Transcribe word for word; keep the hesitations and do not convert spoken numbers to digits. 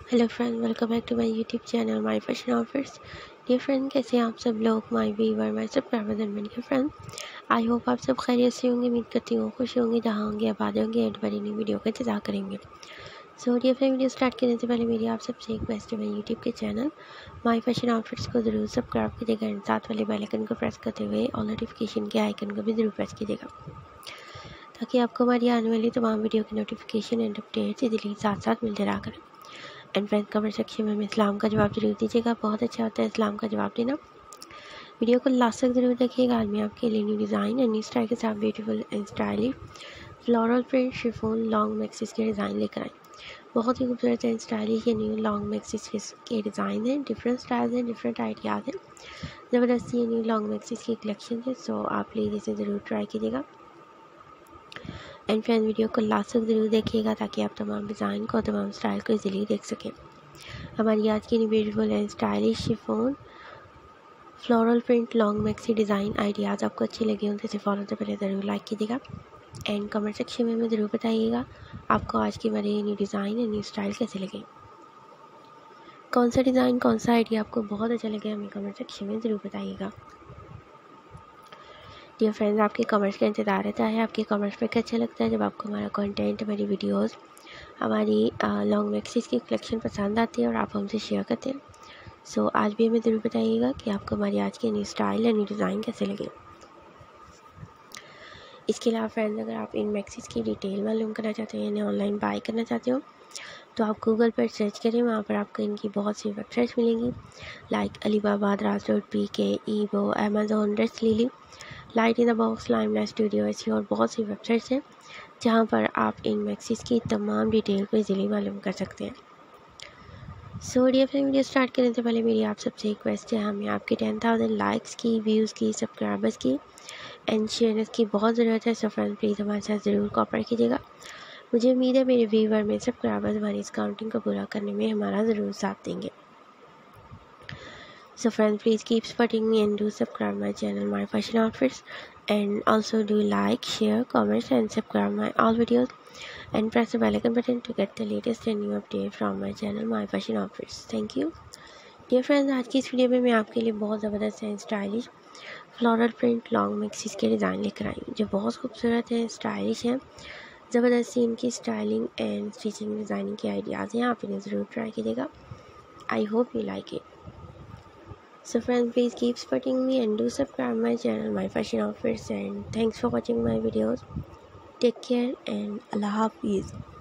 Hello friend, welcome back to my YouTube channel my fashion outfits. Dear friend, कैसे हैं आप सब लोग, my viewer, my subscriber and dear friend. I hope आप सब खैरियत से होंगे। उम्मीद करती हूँ खुश होंगे, जहाँ होंगे आबाद होंगे एंड बड़ी नई वीडियो का इंतजार करेंगे। So dear friend, video start करने से पहले मेरी आप सबसे एक बेस्ट है, यूट्यूब के चैनल माय फैशन आउटफिट्स को ज़रूर सब्सक्राइब कीजिएगा एंड साथ वाले बेल आइकन को प्रेस करते हुए ऑल नोटिफिकेशन के आइकन को भी ज़रूर प्रेस कीजिएगा, ताकि आपको हमारी आने वाली तमाम वीडियो की नोटिफिकेशन एंड अपडेट्स इजीली साथ साथ मिलते रहा करें। एंड फ्रेंड, कमेंट सेक्शन में हमें इस्लाम का जवाब जरूर दीजिएगा, बहुत अच्छा होता है इस्लाम का जवाब देना। वीडियो को लास्ट तक जरूर देखिएगा। आज मैं आपके लिए new design and new style के साथ beautiful and stylish floral print chiffon long maxis के डिज़ाइन लेकर आए। बहुत ही खूबसूरत एंड स्टाइलिश ये न्यू लॉन्ग मैक्सिस के डिज़ाइन हैं, डिफरेंट स्टाइल्स हैं, डिफरेंट आइडियाज़ हैं। ज़बरदस्त ये न्यू लॉन्ग मैक्सिस की कलेक्शन है, सो आप प्लीज़ इसे ज़रूर ट्राई कीजिएगा। एंड फ्रेंड, वीडियो को लास्ट तक ज़रूर देखिएगा, ताकि आप तमाम डिज़ाइन को, तमाम स्टाइल को इजीली देख सकें। हमारी आज की beautiful and stylish chiffon floral print long maxi design ideas आपको अच्छे लगे हों तो इसे फॉलो से पहले ज़रूर लाइक कीजिएगा एंड कमेंट सेक्शन में हमें ज़रूर बताइएगा आपको आज की हमारे new design and new style कैसे लगे। कौन सा डिज़ाइन, कौन सा आइडिया आपको बहुत अच्छा लगे, हमें कमेंट सेक्शन में ज़रूर बताइएगा। डियर फ्रेंड्स, आपके कमेंट्स का इंतज़ार रहता है। आपके कमेंट्स पे अच्छा लगता है जब आपको हमारा कंटेंट, हमारी वीडियोस, हमारी लॉन्ग मैक्सीज की कलेक्शन पसंद आती है और आप हमसे शेयर करते हैं। सो so, आज भी हमें ज़रूर बताइएगा कि आपको हमारी आज के न्यू स्टाइल या न्यू डिज़ाइन कैसे लगे। इसके अलावा फ्रेंड्स, अगर आप इन मैक्सीज की डिटेल मालूम करना चाहते हो, यानी ऑनलाइन बाय करना चाहते हो, तो आप गूगल पर सर्च करें। वहाँ पर आपको इनकी बहुत सी वेबसाइट्स मिलेंगी, like Alibaba, Daraz dot P K, eBay, Amazon, DressLily, light in the box, limelight studio, ऐसी और बहुत सी वेबसाइट्स हैं जहाँ पर आप इन मैक्सीज की तमाम डिटेल को इजीली मालूम कर सकते हैं। So dear friend, video start करने से पहले मेरी आप सबसे रिक्वेस्ट है, हमें आपके टेन थाउजेंड लाइक्स की, व्यूज़ की, सब्सक्राइबर्स की एंड शेयर्स की बहुत ज़रूरत है। सो फ्रेंड, प्लीज़ हमारे साथ ज़रूर कोऑपरेट कीजिएगा। मुझे उम्मीद है मेरे व्यूवर में सब्सक्राइबर्स हमारी इस काउंटिंग को पूरा करने में हमारा ज़रूर साथ देंगे। So friends, please keep supporting me and do subscribe my channel My Fashion Outfits, and also do like, share, comment and subscribe my all videos and press the bell icon button to get the latest and new update from my channel My Fashion Outfits. Thank you. Dear friends, आज की इस video में मैं आपके लिए बहुत ज़बरदस्त and stylish floral print long maxis के डिज़ाइन लेकर आई हूँ, जो बहुत खूबसूरत है, स्टाइलिश है। ज़बरदस्त इनकी स्टाइलिंग एंड स्टिचिंग डिज़ाइनिंग के आइडियाज़ हैं, आप इन्हें ज़रूर ट्राई कीजिएगा। I hope you like it. So friends, please keep supporting me and do subscribe my channel My Fashion Outfits, and thanks for watching my videos. Take care and Allah Hafiz.